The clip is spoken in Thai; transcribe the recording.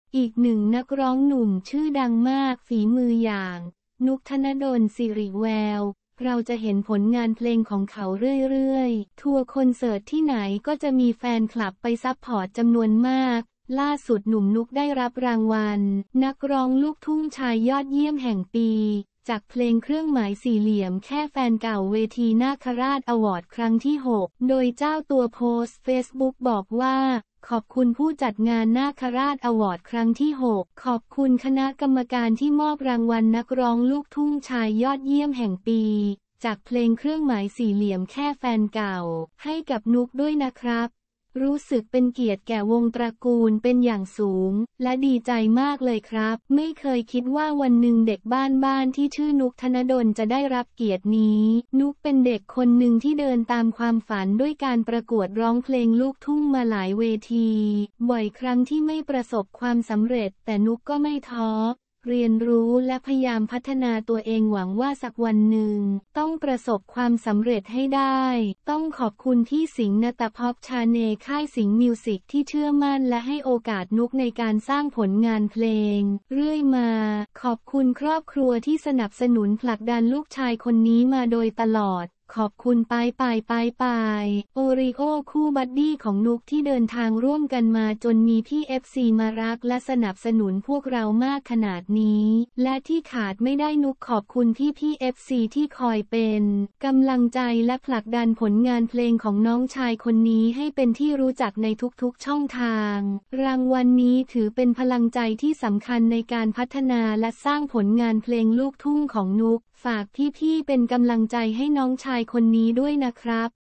อีกหนึ่งนักร้องหนุ่มชื่อดังมากฝีมืออย่างนุกธนดลสิริแววเราจะเห็นผลงานเพลงของเขาเรื่อยๆทัวร์คอนเสิร์ตที่ไหนก็จะมีแฟนคลับไปซัพพอร์ตจำนวนมากล่าสุดหนุ่มนุกได้รับรางวัลนักร้องลูกทุ่งชายยอดเยี่ยมแห่งปีจากเพลงเครื่องหมายสี่เหลี่ยมแค่แฟนเก่าเวทีนาคราชอวอร์ดครั้งที่ 6 โดยเจ้าตัวโพสต์เฟซบุ๊กบอกว่าขอบคุณผู้จัดงานนาคราชอวอร์ดครั้งที่ 6 ขอบคุณคณะกรรมการที่มอบรางวัลนักร้องลูกทุ่งชายยอดเยี่ยมแห่งปีจากเพลงเครื่องหมายสี่เหลี่ยมแค่แฟนเก่าให้กับนุกด้วยนะครับรู้สึกเป็นเกียรติแก่วงตระกูลเป็นอย่างสูงและดีใจมากเลยครับไม่เคยคิดว่าวันหนึ่งเด็กบ้านที่ชื่อนุกธนดลจะได้รับเกียรตินี้นุกเป็นเด็กคนหนึ่งที่เดินตามความฝันด้วยการประกวดร้องเพลงลูกทุ่งมาหลายเวทีบ่อยครั้งที่ไม่ประสบความสำเร็จแต่นุกก็ไม่ท้อเรียนรู้และพยายามพัฒนาตัวเองหวังว่าสักวันหนึ่งต้องประสบความสำเร็จให้ได้ต้องขอบคุณพี่สิงห์ณตภพชาเนค่ายสิงห์มิวสิกที่เชื่อมั่นและให้โอกาสนุกในการสร้างผลงานเพลงเรื่อยมาขอบคุณครอบครัวที่สนับสนุนผลักดันลูกชายคนนี้มาโดยตลอดขอบคุณปายโอริโอคู่บัดดี้ของนุกที่เดินทางร่วมกันมาจนมีพี่FCมารักและสนับสนุนพวกเรามากขนาดนี้และที่ขาดไม่ได้นุกขอบคุณพี่FCที่คอยเป็นกำลังใจและผลักดันผลงานเพลงของน้องชายคนนี้ให้เป็นที่รู้จักในทุกๆช่องทางรางวัลนี้ถือเป็นพลังใจที่สำคัญในการพัฒนาและสร้างผลงานเพลงลูกทุ่งของนุกฝากพี่ๆเป็นกำลังใจให้น้องชายคนนี้ด้วยนะครับ